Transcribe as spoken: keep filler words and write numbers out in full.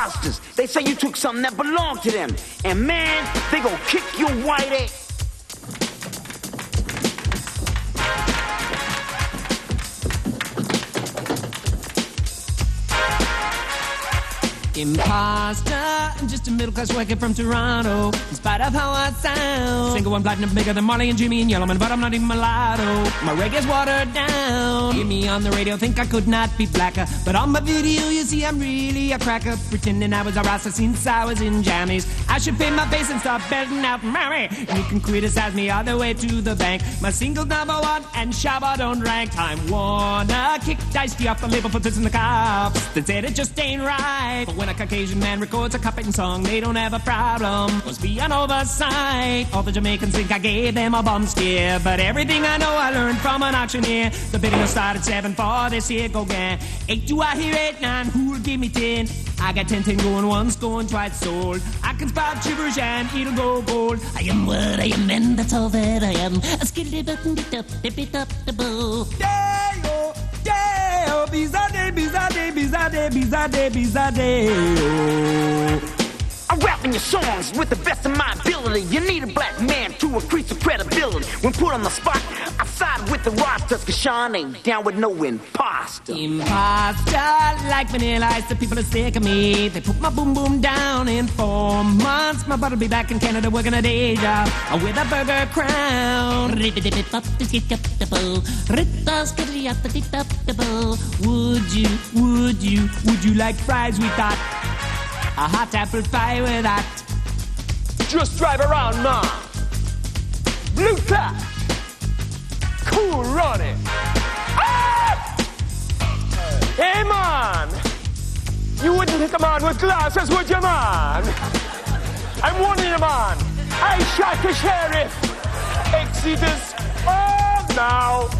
imposters. They say you took something that belonged to them. And man, they gon' kick your white ass. Imposter, I'm just a middle-class worker from Toronto. In spite of how I sound, single one platinum bigger than Marley and Jimmy and Yellowman, but I'm not even mulatto. My reggae's watered down. Hear me on the radio, think I could not be blacker, but on my video you see I'm really a cracker, pretending I was a rasta since I was in jammies. I should pay my face and stop belting out Mary. You can criticize me all the way to the bank. My single number one and Shabba don't rank. Time Warner kicked Ice-T off the label, for this in the cops. They said it just ain't right. But when a Caucasian man records a carpeting song, they don't have a problem. Must be an oversight. All the Jamaicans think I gave them a bum steer, but everything I know I learned from an auctioneer. The bidding will start at seven for this here go gang. Eight do I hear eight, nine, who'll give me ten? I got ten, ten going once, going twice sold. I can spout gibberish and it'll go gold. I am what I am, and that's all that I am. A skitty button, bit up, bit up the bow. Day-o, day-o, bizade, bizade, bizade, bizade, bizade. I'm rapping your songs with the best of my ability. You need a black man to increase your credibility. When put on the spot, I side with the rosters, cause Sean ain't down with no imposter. Imposter, like Vanilla Ice, the people are sick of me. They put my boom boom down in four months. My buddy'll be back in Canada working a day job with a burger crown. Would you, would you, would you like fries with that? A hot apple pie with that. Just drive around, man. Blue tap. Cool running. Ah! Hey, man. You wouldn't hit a man with glasses, would you, man? I'm warning you, man. I shot the sheriff. Exodus. Oh, now.